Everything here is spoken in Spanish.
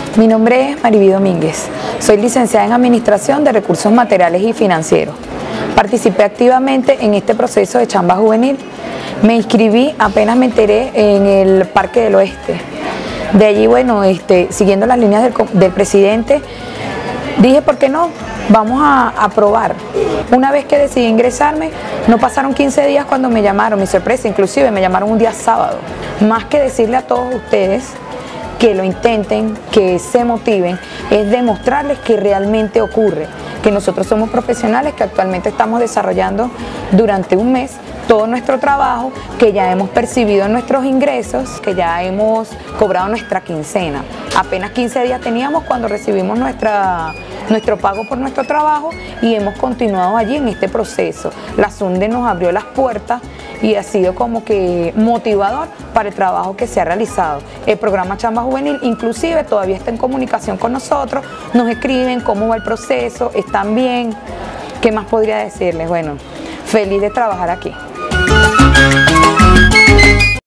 Mi nombre es Mariví Domínguez, soy licenciada en Administración de Recursos Materiales y Financieros. Participé activamente en este proceso de chamba juvenil. Me inscribí apenas me enteré en el Parque del Oeste. De allí, bueno, siguiendo las líneas del presidente, dije, ¿por qué no? Vamos a probar. Una vez que decidí ingresarme, no pasaron 15 días cuando me llamaron, mi sorpresa, inclusive me llamaron un día sábado. Más que decirle a todos ustedes que lo intenten, que se motiven, es demostrarles que realmente ocurre, que nosotros somos profesionales que actualmente estamos desarrollando durante un mes todo nuestro trabajo, que ya hemos percibido nuestros ingresos, que ya hemos cobrado nuestra quincena. Apenas 15 días teníamos cuando recibimos nuestro pago por nuestro trabajo y hemos continuado allí en este proceso. La SUNDE nos abrió las puertas y ha sido como que motivador para el trabajo que se ha realizado. El programa Chamba Juvenil inclusive todavía está en comunicación con nosotros, nos escriben cómo va el proceso, están bien. ¿Qué más podría decirles? Bueno, feliz de trabajar aquí.